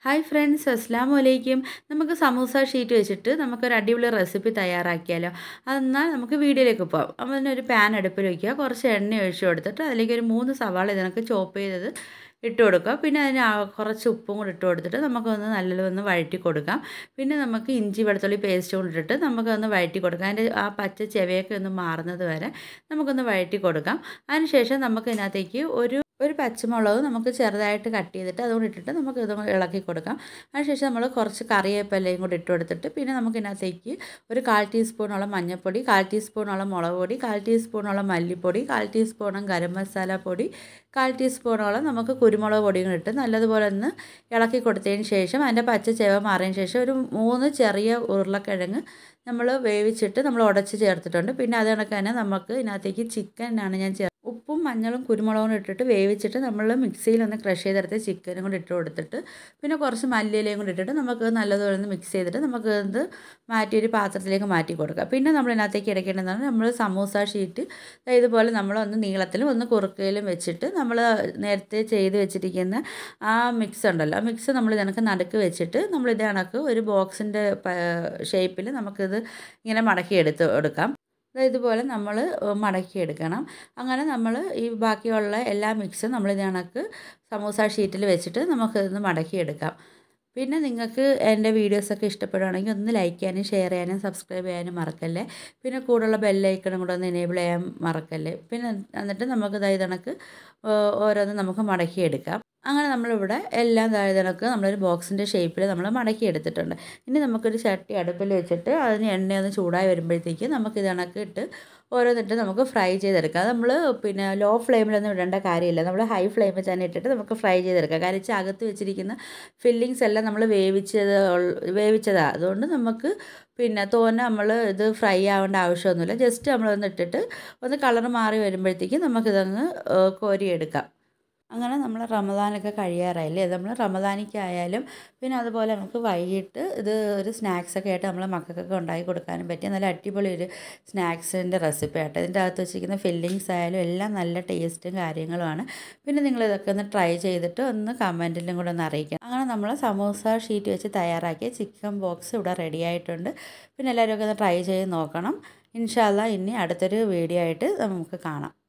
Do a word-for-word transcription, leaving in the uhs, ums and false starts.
Hi friends, അസ്സലാമു അലൈക്കും. നമുക്ക് സമൂസ ഷീറ്റ് വെച്ചിട്ട് നമുക്കൊരു അടിപൊളി റെസിപ്പി തയ്യാറാക്കിയാലോ. അതെന്നാൽ നമുക്ക് വീഡിയോയിലേക്ക് പോകാം. അപ്പോൾ അതിനൊരു പാൻ അടുപ്പിൽ വയ്ക്കുക, കുറച്ച് എണ്ണ ഒഴിച്ച് കൊടുത്തിട്ട് അതിലേക്ക് ഒരു മൂന്ന് സവാള ഇതിനൊക്കെ ചോപ്പ് ചെയ്തത് ഇട്ട് കൊടുക്കുക. പിന്നെ അതിന് കുറച്ച് ഉപ്പും കൂടി ഇട്ട് കൊടുത്തിട്ട് നമുക്കൊന്ന് നല്ലതൊന്ന് വഴറ്റി കൊടുക്കാം. പിന്നെ നമുക്ക് ഇഞ്ചി വെളുത്തുള്ളി പേസ്റ്റ് കൊണ്ടിട്ടിട്ട് നമുക്കൊന്ന് വഴറ്റി കൊടുക്കാം. അതിൻ്റെ ആ പച്ച ചെവയൊക്കെ ഒന്ന് മാറുന്നത് വരെ നമുക്കൊന്ന് വഴറ്റി കൊടുക്കാം. അതിനുശേഷം നമുക്ക് ഇതിനകത്തേക്ക് ഒരു ഒരു പച്ചമുളക് നമുക്ക് ചെറുതായിട്ട് കട്ട് ചെയ്തിട്ട് അതുകൊണ്ട് ഇട്ടിട്ട് നമുക്ക് ഇത് ഇളക്കി കൊടുക്കാം. അതിനുശേഷം നമ്മൾ കുറച്ച് കറിവേപ്പിലയും കൂടി ഇട്ട് കൊടുത്തിട്ട് പിന്നെ നമുക്ക് ഇതിനകത്തേക്ക് ഒരു കാൽ ടീസ്പൂണോളം മഞ്ഞൾപ്പൊടി, കാൽ ടീസ്പൂണോളം മുളക് പൊടി, കാൽ ടീസ്പൂണോളം മല്ലിപ്പൊടി, കാൽ ടീസ്പൂണോളം ഗരം മസാല പൊടി, കാൽ ടീസ്പൂണോളം നമുക്ക് കുരുമുളക് പൊടിയും ഇട്ട് നല്ലതുപോലെ ഒന്ന് ഇളക്കി കൊടുത്തതിന് ശേഷം അതിൻ്റെ പച്ച ചെവ മാറിയതിന് ശേഷം ഒരു മൂന്ന് ചെറിയ ഉരുളക്കിഴങ്ങ് നമ്മൾ വേവിച്ചിട്ട് നമ്മൾ ഉടച്ച് ചേർത്തിട്ടുണ്ട്. പിന്നെ അത് കണക്ക് തന്നെ നമുക്ക് ഇതിനകത്തേക്ക് ചിക്കനാണ് ഞാൻ ചേർ ഉപ്പും മഞ്ഞളും കുരുമുളകും ഇട്ടിട്ട് വേവിച്ചിട്ട് നമ്മൾ മിക്സിയിലൊന്ന് ക്രഷ് ചെയ്തെടുത്ത് ചിക്കനും കൂടി ഇട്ട് കൊടുത്തിട്ട് പിന്നെ കുറച്ച് മല്ലിയിലയും കൂടി ഇട്ടിട്ട് നമുക്ക് നല്ലതുപോലെ ഒന്ന് മിക്സ് ചെയ്തിട്ട് നമുക്ക് ഇത് മാറ്റി ഒരു പാത്രത്തിലേക്ക് മാറ്റി കൊടുക്കാം. പിന്നെ നമ്മൾ ഇതിനകത്തേക്ക് ഇടയ്ക്കേണ്ടതാണ് നമ്മൾ സമൂസ ഷീറ്റ് ഇതുപോലെ നമ്മളൊന്ന് നീളത്തിലും ഒന്ന് കുറുക്കയിലും വെച്ചിട്ട് നമ്മൾ നേരത്തെ ചെയ്ത് വെച്ചിരിക്കുന്ന ആ മിക്സ് ഉണ്ടല്ലോ, ആ മിക്സ് നമ്മൾ ഇതിനക്ക് നടുക്ക് വെച്ചിട്ട് നമ്മൾ ഇത് കണക്ക് ഒരു ബോക്സിൻ്റെ ഷേപ്പിൽ നമുക്കിത് ഇങ്ങനെ മടക്കി എടുത്ത് എടുക്കാം. ഇതുപോലെ നമ്മൾ മടക്കിയെടുക്കണം. അങ്ങനെ നമ്മൾ ഈ ബാക്കിയുള്ള എല്ലാ മിക്സും നമ്മൾ ഇത് കണക്ക് സമൂസ ഷീറ്റിൽ വെച്ചിട്ട് നമുക്കിതൊന്ന് മടക്കിയെടുക്കാം. പിന്നെ നിങ്ങൾക്ക് എൻ്റെ വീഡിയോസൊക്കെ ഇഷ്ടപ്പെടുകയാണെങ്കിൽ ഒന്ന് ലൈക്ക് ചെയ്യാനും ഷെയർ ചെയ്യാനും സബ്സ്ക്രൈബ് ചെയ്യാനും മറക്കല്ലേ. പിന്നെ കൂടുതലുള്ള ബെല്ലൈക്കണും കൂടെ ഒന്ന് എനേബിൾ ചെയ്യാൻ മറക്കല്ലേ. പിന്നെ എന്നിട്ട് നമുക്ക് ഇത് കണക്ക് ഓരോന്ന് നമുക്ക് മടക്കിയെടുക്കാം. അങ്ങനെ നമ്മളിവിടെ എല്ലാം കണക്ക് നമ്മളൊരു ബോക്സിൻ്റെ ഷേപ്പിൽ നമ്മൾ മടക്കി എടുത്തിട്ടുണ്ട്. ഇനി നമുക്കൊരു ചട്ടി അടുപ്പിൽ വെച്ചിട്ട് അതിന് എണ്ണയൊന്ന് ചൂടായി വരുമ്പോഴത്തേക്ക് നമുക്ക് ഇത് കണക്ക് ഇട്ട് ഓരോന്നിട്ട് നമുക്ക് ഫ്രൈ ചെയ്തെടുക്കാം. അത് നമ്മൾ പിന്നെ ലോ ഫ്ലെയിമിലൊന്നും ഇടേണ്ട കാര്യമില്ല, നമ്മൾ ഹൈ ഫ്ലെയിമിൽ തന്നെ ഇട്ടിട്ട് നമുക്ക് ഫ്രൈ ചെയ്തെടുക്കാം. കാരണം അകത്ത് വെച്ചിരിക്കുന്ന ഫില്ലിങ്സ് എല്ലാം നമ്മൾ വേവിച്ചത് വേവിച്ചതാണ് അതുകൊണ്ട് നമുക്ക് പിന്നെ തോന്നെ നമ്മൾ ഇത് ഫ്രൈ ആവേണ്ട ആവശ്യമൊന്നുമില്ല. ജസ്റ്റ് നമ്മളൊന്ന് ഇട്ടിട്ട് ഒന്ന് കളർ മാറി വരുമ്പോഴത്തേക്ക് നമുക്കിതങ്ങ് കോരിയെടുക്കാം. അങ്ങനെ നമ്മൾ റമദാനൊക്കെ കഴിയാറായില്ലേ, നമ്മൾ റമദാനിക്കായാലും പിന്നെ അതുപോലെ നമുക്ക് വൈകിട്ട് ഇത് ഒരു സ്നാക്സൊക്കെ ആയിട്ട് നമ്മൾ മക്കൾക്കൊക്കെ ഉണ്ടാക്കി കൊടുക്കാനും പറ്റിയ നല്ല അടിപൊളി ഒരു സ്നാക്സിൻ്റെ റെസിപ്പി ആയിട്ട് ഇതിൻ്റെ അകത്ത് വെച്ചിരിക്കുന്ന ഫില്ലിങ്സ് ആയാലും എല്ലാം നല്ല ടേസ്റ്റും കാര്യങ്ങളുമാണ്. പിന്നെ നിങ്ങളിതൊക്കെ ഒന്ന് ട്രൈ ചെയ്തിട്ട് ഒന്ന് കമൻറ്റിലും കൂടെ ഒന്ന് അറിയിക്കണം. അങ്ങനെ നമ്മൾ സമൂസ ഷീറ്റ് വെച്ച് തയ്യാറാക്കിയ ചിക്കൻ ബോക്സ് ഇവിടെ റെഡി ആയിട്ടുണ്ട്. പിന്നെ എല്ലാവരും ഒക്കെ ഒന്ന് ട്രൈ ചെയ്ത് നോക്കണം. ഇൻഷാ അല്ലാഹ് ഇനി അടുത്തൊരു വീഡിയോ ആയിട്ട് നമുക്ക് കാണാം.